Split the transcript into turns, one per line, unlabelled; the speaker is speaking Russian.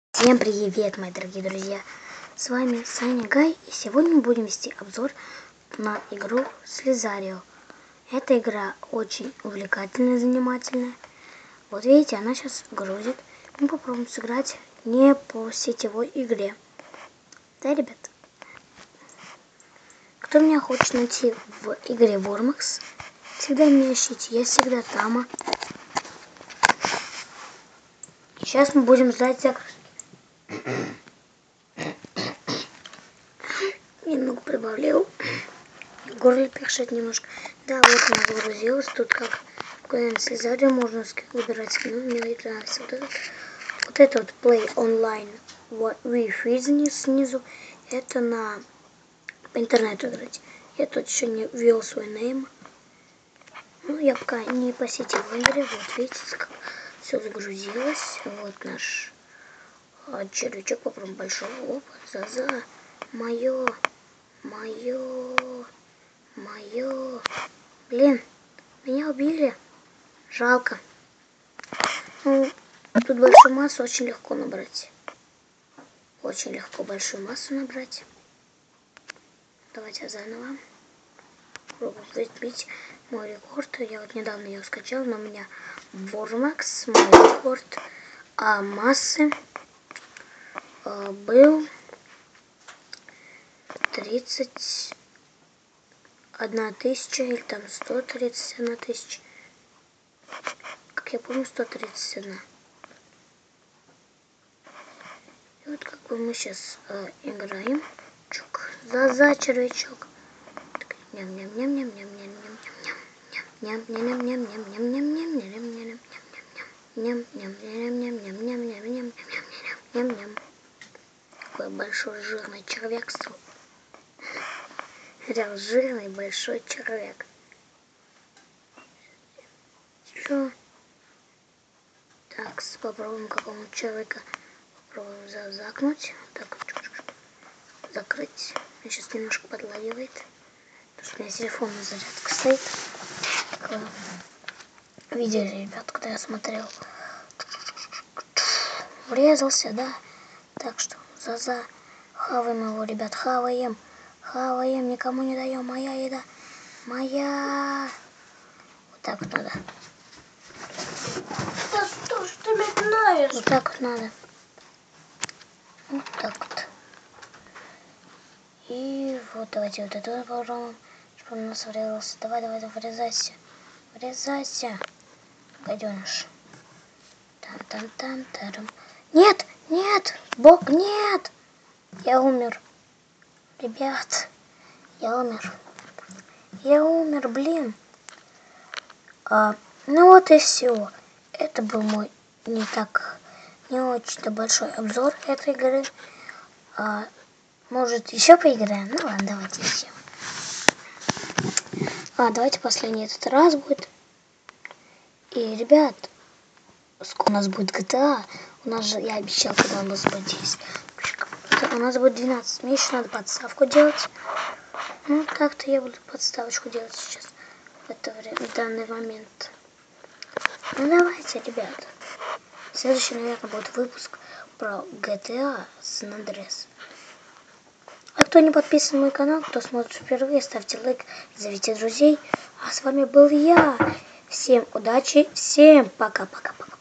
Всем привет, мои дорогие друзья! С вами Саня Гай, и сегодня мы будем вести обзор на игру Слизарио. Эта игра очень увлекательная и занимательная. Вот видите, она сейчас грузит. Мы попробуем сыграть не по сетевой игре. Да, ребят? Кто меня хочет найти в игре Вормакс, всегда меня ищите, я всегда там. И сейчас мы будем ждать загрузки. Немного прибавляю. В горле першит немножко. Да, вот она загрузилась. Тут как в Слизарио можно выбирать скины. Мне нравится вот это вот Play Online. Вот Wi-Fi снизу. Это на по интернету играть. Я тут еще не ввел свой нейм. Ну, я пока не по сетевой игре. Вот видите, как все загрузилось. Вот наш червячок. Попробуем большого. Опа, за мое. Блин, меня убили. Жалко. Ну, тут большую массу очень легко набрать. Очень легко большую массу набрать. Давайте заново. Попробуем выбить мой рекорд. Я вот недавно ее скачал, но у меня Вормакс, мой рекорд массы был 31 тысяча или там 131 тысяча. Как я помню, 131. И вот как бы мы сейчас играем. Чук. За червячок. Какой большой жирный червяк. Реал жирный большой червяк. Что? Так, попробуем какого-нибудь человека. Попробуем закнуть. Так, закрыть. Меня сейчас немножко подлагивает. Потому что у меня телефон на зарядке стоит. Видели, ребят, когда я смотрел. Врезался, да? Так что хаваем его, ребят, хаваем. Хаваем, никому не даем. Моя еда. Моя. Вот так вот надо.
Да что ж ты метнаешь?
Вот так вот надо. Вот так вот. И вот давайте вот это попробуем, чтобы он у нас врезался. Давай, врезайся. Врезайся. Гаденыш. Там. Нет! Бог, нет! Я умер. Ребят, я умер, блин. Ну вот и все. Это был мой не очень-то большой обзор этой игры. Может, еще поиграем? Ну ладно, давайте еще. Давайте последний этот раз будет. И, ребят, скоро у нас будет GTA. У нас же, я обещал, когда у нас будет 10. У нас будет 12. Мне еще надо подставку делать. Ну, так-то я буду подставочку делать сейчас. В данный момент. Ну, давайте, ребят. Следующий, наверное, будет выпуск про GTA San Andreas. А кто не подписан на мой канал, кто смотрит впервые, ставьте лайк, зовите друзей. А с вами был я. Всем удачи, всем пока-пока-пока.